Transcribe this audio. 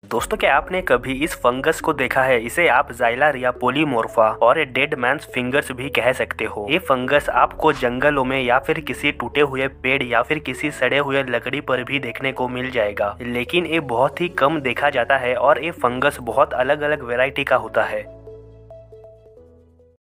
दोस्तों, क्या आपने कभी इस फंगस को देखा है? इसे आप ज़ाइलारिया पोलीमोर्फा और डेड मैन्स फिंगर्स भी कह सकते हो। ये फंगस आपको जंगलों में या फिर किसी टूटे हुए पेड़ या फिर किसी सड़े हुए लकड़ी पर भी देखने को मिल जाएगा, लेकिन ये बहुत ही कम देखा जाता है और ये फंगस बहुत अलग अलग वैरायटी का होता है।